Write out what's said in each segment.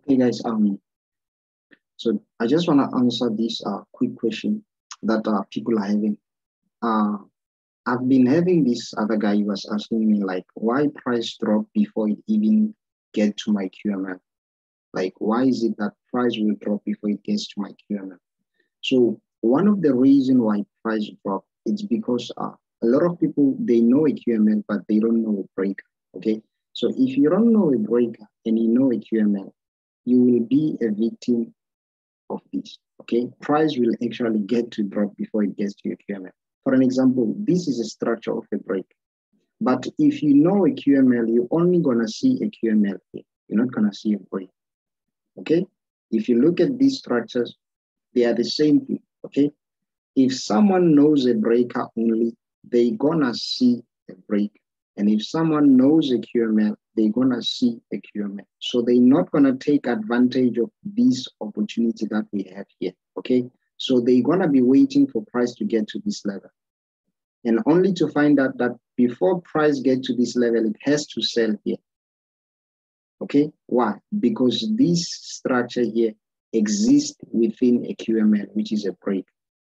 Hey guys, so I just want to answer this quick question that people are having. Uh, I've been having this other guy who was asking me like, why price drop before it even get to my QML? Like, why is it that price will drop before it gets to my QML? So one of the reason why price drop is because a lot of people, they know a QML, but they don't know a breaker. Okay, so if you don't know a breaker and you know a QML, you will be a victim of this. Okay, price will actually get to drop before it gets to your QML. For an example, this is a structure of a break. But if you know a QML, you're only gonna see a QML here. You're not gonna see a break. Okay, if you look at these structures, they are the same thing. Okay, if someone knows a breaker only, they're gonna see a break. And if someone knows a QML, they're gonna see a QML. So they're not gonna take advantage of this opportunity that we have here, okay? So they're gonna be waiting for price to get to this level. And only to find out that before price get to this level, it has to sell here, okay? Why? Because this structure here exists within a QML, which is a break.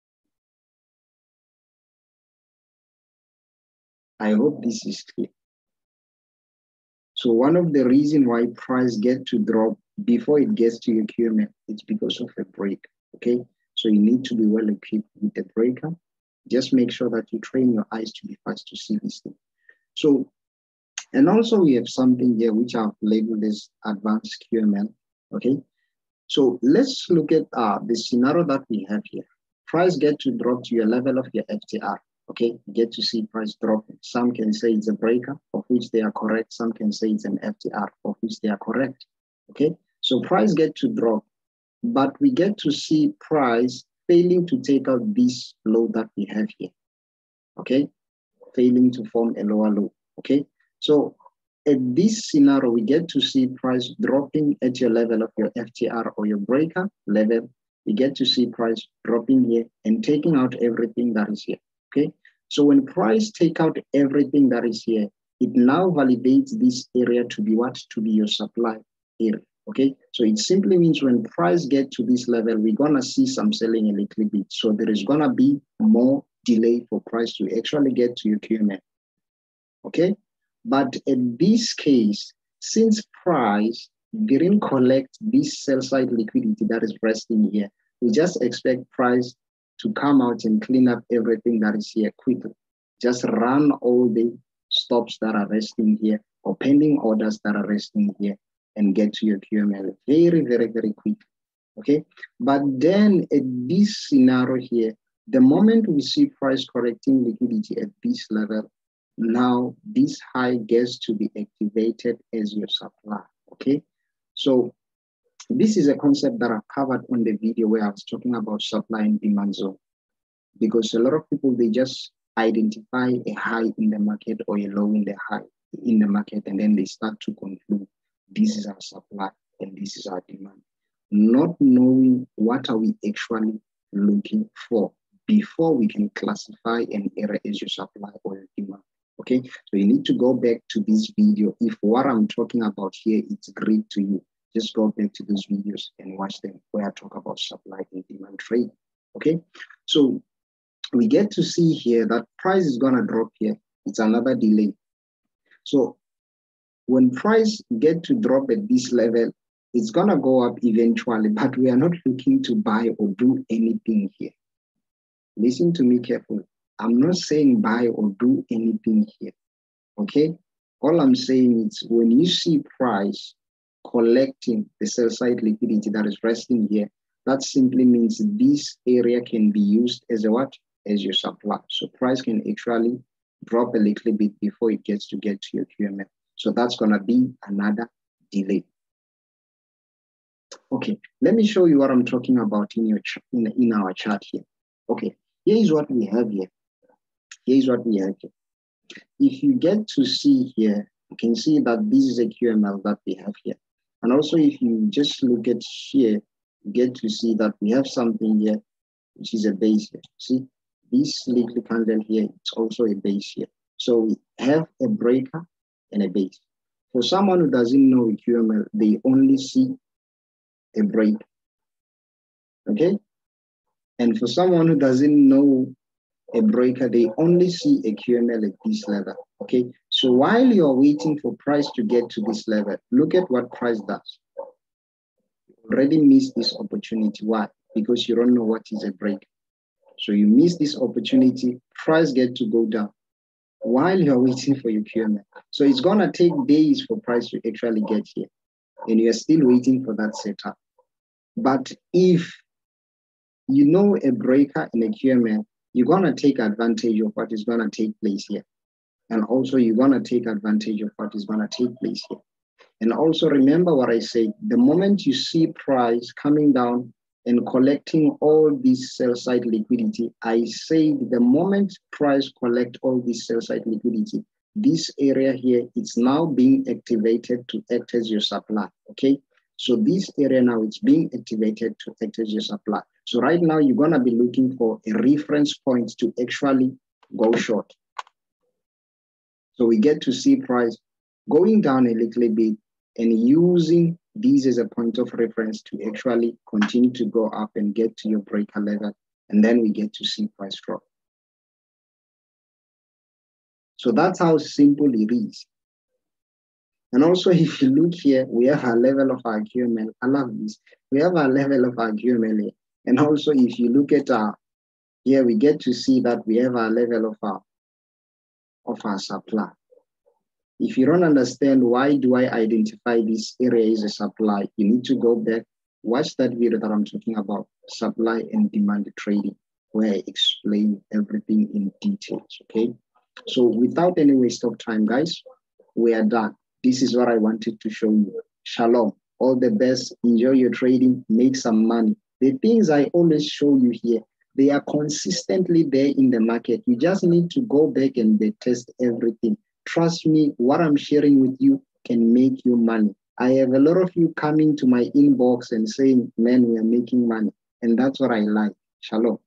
I hope this is clear. So one of the reasons why price get to drop before it gets to your QML, it's because of a break, okay? So you need to be well equipped with the breaker. Just make sure that you train your eyes to be fast to see this thing. So, and also we have something here which I've labeled as advanced QML, okay? So let's look at the scenario that we have here. Price get to drop to your level of your FTR. Okay, you get to see price dropping. Some can say it's a breaker, of which they are correct. Some can say it's an FTR, of which they are correct. Okay, so price get to drop, but we get to see price failing to take out this low that we have here. Okay, failing to form a lower low. Okay, so at this scenario, we get to see price dropping at your level of your FTR or your breaker level. We get to see price dropping here and taking out everything that is here. Okay, so when price take out everything that is here, it now validates this area to be what? To be your supply area. Okay, so it simply means when price get to this level, we're gonna see some selling a little bit. So there is gonna be more delay for price to actually get to your QML. Okay, but in this case, since price didn't collect this sell side liquidity that is resting here, we just expect price to come out and clean up everything that is here quickly. Just run all the stops that are resting here or pending orders that are resting here and get to your QML very, very, very quickly. Okay, but then at this scenario here, the moment we see price correcting liquidity at this level, now this high gets to be activated as your supply. Okay, so this is a concept that I've covered on the video where I was talking about supply and demand zone, because a lot of people, they just identify a high in the market or a low in the market, and then they start to conclude this is our supply and this is our demand, not knowing what are we actually looking for before we can classify an area as your supply or your demand. Okay, so you need to go back to this video. If what I'm talking about here is great to you, just go back to those videos and watch them where I talk about supply and demand trade. Okay, so we get to see here that price is gonna drop here. It's another delay. So when price get to drop at this level, it's gonna go up eventually, but we are not looking to buy or do anything here. Listen to me carefully. I'm not saying buy or do anything here, okay? All I'm saying is when you see price collecting the sell side liquidity that is resting here, that simply means this area can be used as a what? As your supply. So price can actually drop a little bit before it gets to your QML. So that's gonna be another delay. Okay, let me show you what I'm talking about in our chart here. Okay, here is what we have here. Here is what we have here. If you get to see here, you can see that this is a QML that we have here. And also if you just look at here, you get to see that we have something here, which is a base here. See, this little candle here, it's also a base here. So we have a breaker and a base. For someone who doesn't know QML, they only see a break. Okay? And for someone who doesn't know a breaker, they only see a QML at this level. Okay? So while you're waiting for price to get to this level, look at what price does. You already missed this opportunity. Why? Because you don't know what is a break. So you miss this opportunity, price get to go down while you're waiting for your QML. So it's gonna take days for price to actually get here, and you're still waiting for that setup. But if you know a breaker in a QML, you're gonna take advantage of what is gonna take place here. And also you're gonna take advantage of what is gonna take place here. And also remember what I said, the moment you see price coming down and collecting all this sell-side liquidity, I say the moment price collect all this sell-side liquidity, this area here, it's now being activated to act as your supply, okay? So this area now, it's being activated to act as your supply. So right now, you're gonna be looking for a reference point to actually go short. So we get to see price going down a little bit and using these as a point of reference to actually continue to go up and get to your breaker level. And then we get to see price drop. So that's how simple it is. And also, if you look here, we have a level of our QML. I love this. We have a level of our QML here. And also, if you look at here, we get to see that we have a level of our supply. If you don't understand why do I identify this area as a supply, you need to go back, watch that video that I'm talking about, supply and demand trading, where I explain everything in details, okay? So without any waste of time, guys, we are done. This is what I wanted to show you. Shalom, all the best, enjoy your trading, make some money. The things I always show you here, they are consistently there in the market. You just need to go back and test everything. Trust me, what I'm sharing with you can make you money. I have a lot of you coming to my inbox and saying, man, we are making money. And that's what I like. Shalom.